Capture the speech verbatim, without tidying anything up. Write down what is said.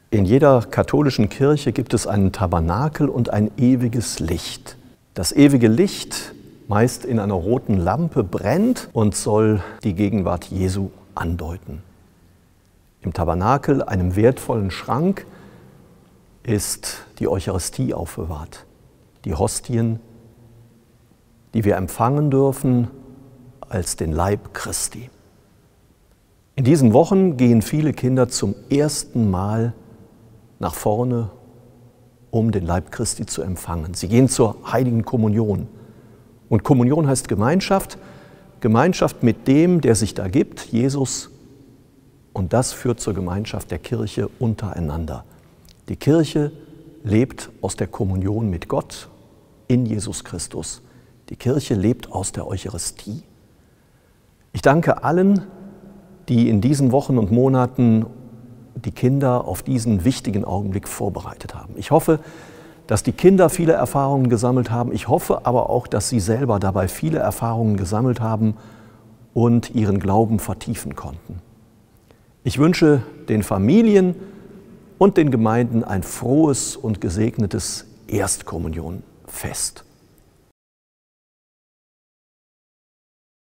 In jeder katholischen Kirche gibt es einen Tabernakel und ein ewiges Licht. Das ewige Licht, meist in einer roten Lampe, brennt und soll die Gegenwart Jesu andeuten. Im Tabernakel, einem wertvollen Schrank, ist die Eucharistie aufbewahrt, die Hostien, die wir empfangen dürfen als den Leib Christi. In diesen Wochen gehen viele Kinder zum ersten Mal nach vorne, um den Leib Christi zu empfangen. Sie gehen zur Heiligen Kommunion. Und Kommunion heißt Gemeinschaft, Gemeinschaft mit dem, der sich da gibt, Jesus. Und das führt zur Gemeinschaft der Kirche untereinander. Die Kirche lebt aus der Kommunion mit Gott in Jesus Christus. Die Kirche lebt aus der Eucharistie. Ich danke allen, die in diesen Wochen und Monaten die Kinder auf diesen wichtigen Augenblick vorbereitet haben. Ich hoffe, dass die Kinder viele Erfahrungen gesammelt haben. Ich hoffe aber auch, dass sie selber dabei viele Erfahrungen gesammelt haben und ihren Glauben vertiefen konnten. Ich wünsche den Familien und den Gemeinden ein frohes und gesegnetes Erstkommunionfest.